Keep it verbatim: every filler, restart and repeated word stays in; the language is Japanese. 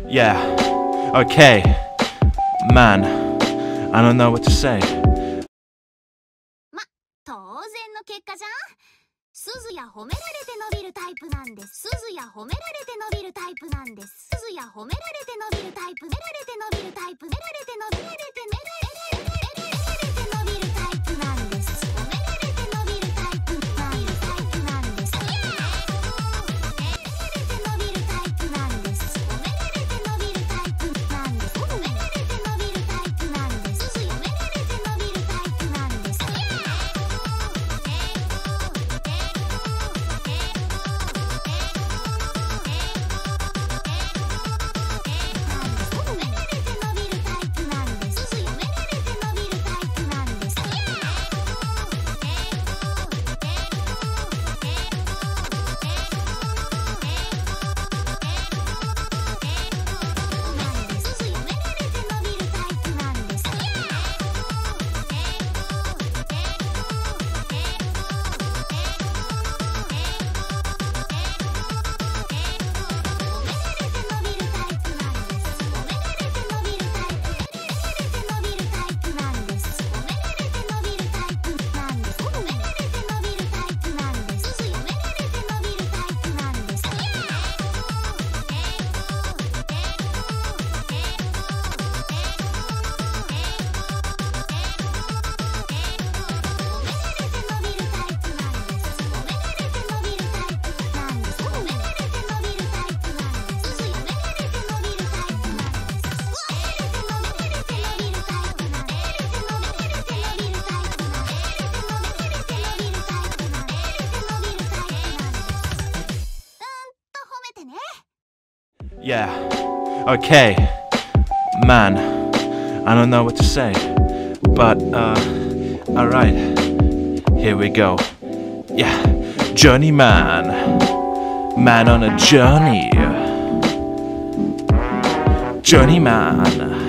Yeah, okay. Man, I don't know what to say. ま、当然の結果じゃん。鈴や褒められて伸びるタイプなんです。鈴や褒められて伸びるタイプなんです。鈴や褒められて伸びるタイプ。められて伸びるタイプ。められて伸びられてめられて伸びるタイプなんです。褒められて伸びるタイプなんです。タイプなんです。褒められて伸びるタイプなんです。褒められて伸びるタイプなんです。褒められて伸びるタイプなんです。鈴や褒められて伸びるタイプなんです。 Yeah, okay. Man, I don't know what to say. But, uh, alright. Here we go. Yeah, journeyman. Man on a journey. Journeyman.